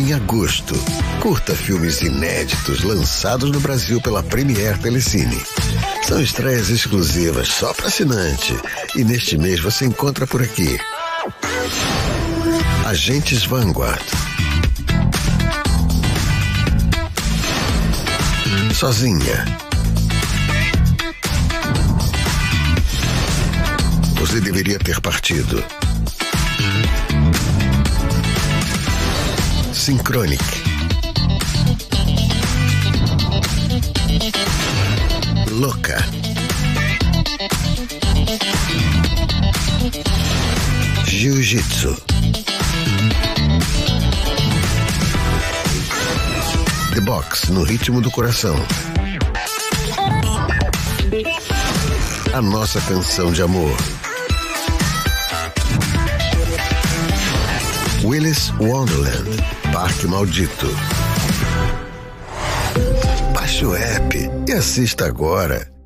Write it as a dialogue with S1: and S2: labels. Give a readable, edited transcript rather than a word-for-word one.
S1: em agosto. Curta filmes inéditos lançados no Brasil pela Premier Telecine. São estreias exclusivas só para assinante. E neste mês você encontra por aqui Agentes Vanguard, Sozinha, Você Deveria Ter Partido, Synchronic, Louca, Jiu-Jitsu, The Box, No Ritmo do Coração, A Nossa Canção de Amor, Willis Wonderland, Parque Maldito. Baixe o app e assista agora.